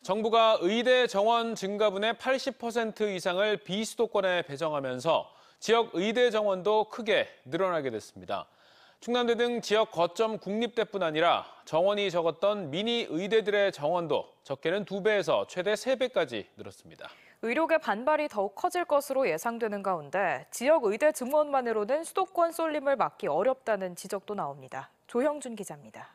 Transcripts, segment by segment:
정부가 의대 정원 증가분의 80% 이상을 비수도권에 배정하면서 지역 의대 정원도 크게 늘어나게 됐습니다. 충남대 등 지역 거점 국립대뿐 아니라 정원이 적었던 미니 의대들의 정원도 적게는 2배에서 최대 3배까지 늘었습니다. 의료계 반발이 더욱 커질 것으로 예상되는 가운데 지역 의대 증원만으로는 수도권 쏠림을 막기 어렵다는 지적도 나옵니다. 조형준 기자입니다.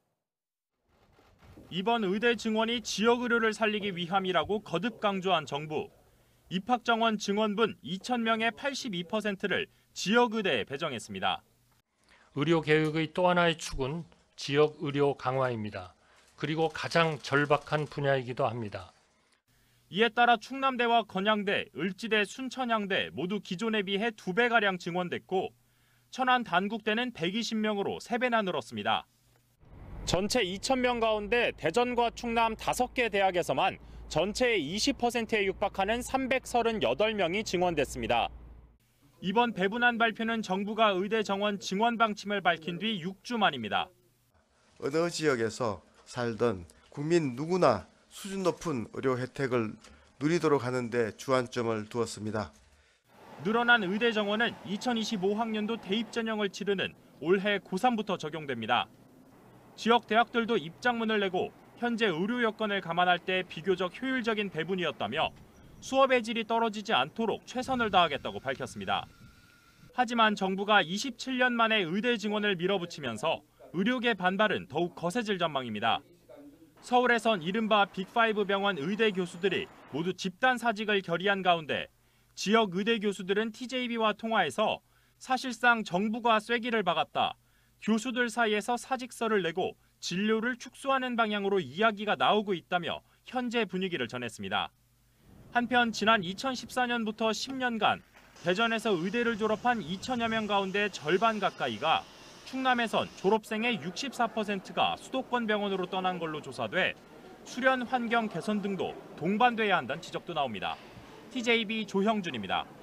이번 의대 증원이 지역 의료를 살리기 위함이라고 거듭 강조한 정부. 입학 정원 증원분 2,000명의 82%를 지역 의대에 배정했습니다. 의료 개혁의 또 하나의 축은 지역 의료 강화입니다. 그리고 가장 절박한 분야이기도 합니다. 이에 따라 충남대와 건양대, 을지대, 순천향대 모두 기존에 비해 2배가량 증원됐고 천안 단국대는 120명으로 3배나 늘었습니다. 전체 2,000명 가운데 대전과 충남 5개 대학에서만 전체의 20%에 육박하는 338명이 증원됐습니다. 이번 배분안 발표는 정부가 의대 정원 증원 방침을 밝힌 뒤 6주 만입니다. 어느 지역에서 살던 국민 누구나 수준 높은 의료 혜택을 누리도록 하는 데 주안점을 두었습니다. 늘어난 의대 정원은 2025학년도 대입 전형을 치르는 올해 고3부터 적용됩니다. 지역 대학들도 입장문을 내고 현재 의료 여건을 감안할 때 비교적 효율적인 배분이었다며 수업의 질이 떨어지지 않도록 최선을 다하겠다고 밝혔습니다. 하지만 정부가 27년 만에 의대 증원을 밀어붙이면서 의료계 반발은 더욱 거세질 전망입니다. 서울에선 이른바 빅5 병원 의대 교수들이 모두 집단 사직을 결의한 가운데 지역 의대 교수들은 TJB와 통화해서 사실상 정부가 쐐기를 박았다. 교수들 사이에서 사직서를 내고 진료를 축소하는 방향으로 이야기가 나오고 있다며 현재 분위기를 전했습니다. 한편 지난 2014년부터 10년간 대전에서 의대를 졸업한 2천여 명 가운데 절반 가까이가 충남에선 졸업생의 64%가 수도권 병원으로 떠난 걸로 조사돼 수련 환경 개선 등도 동반돼야 한다는 지적도 나옵니다. TJB 조형준입니다.